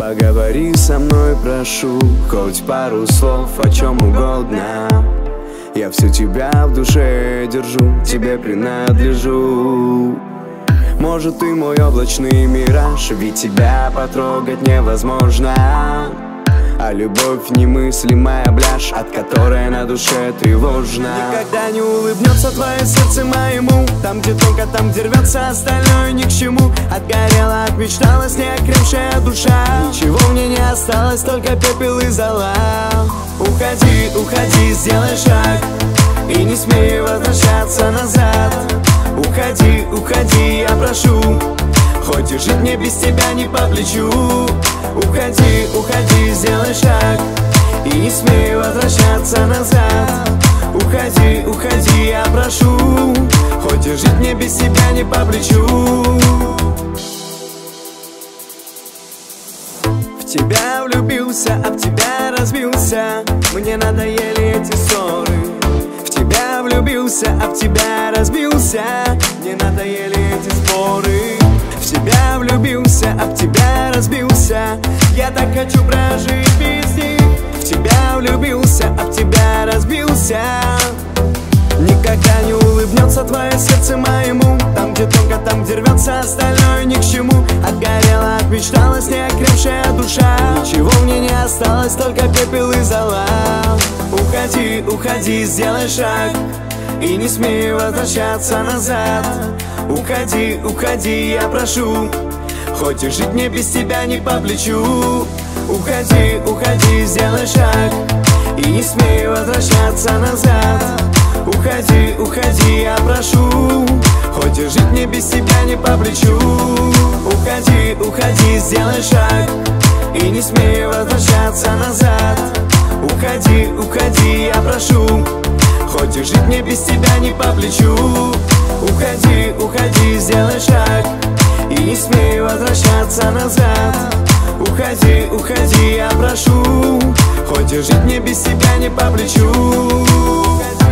Поговори со мной, прошу, хоть пару слов о чем угодно. Я всю тебя в душе держу, тебе принадлежу. Может, ты мой облачный мираж, ведь тебя потрогать невозможно. А любовь немыслимая блажь, от которой на душе тревожно. Никогда не улыбнется твое сердце моему. Там, где тонко, там, где рвется, остальное ни к чему. Отгорела, отмечталась неокрепшая душа. Ничего мне не осталось, только пепел и зола. Уходи, уходи, сделай шаг и не смей возвращаться назад. Уходи, уходи, я прошу, хоть и жить мне без тебя не по плечу. Уходи, уходи, сделай шаг и не смей возвращаться назад. Уходи, уходи, я прошу, хоть и жить мне без тебя не по плечу. В тебя влюбился, об тебя разбился, мне надоели эти ссоры. В тебя влюбился, об тебя разбился, мне надоели эти споры. В тебя влюбился, об тебя разбился, я так хочу прожить без них. В тебя влюбился, об тебя разбился. Никогда не улыбнется твое сердце моему. Там, где тонко, там, где рвется, остальное ни к чему. Отгорела, отмечталась неокрепшая душа. Ничего мне не осталось, только пепел и зола. Уходи, уходи, сделай шаг и не смей возвращаться назад. Уходи, уходи, я прошу, хоть и жить мне без тебя не по плечу. Уходи, уходи, сделай шаг и не смей возвращаться назад. Уходи, уходи, я прошу, хоть и жить мне без тебя не по плечу. Уходи, уходи, сделай шаг и не смей возвращаться назад. Уходи, уходи, я прошу, хоть и жить мне без тебя не по плечу. Уходи, уходи, сделай шаг и не смей возвращаться назад. Уходи, уходи, я прошу, хоть и жить мне без тебя не по плечу.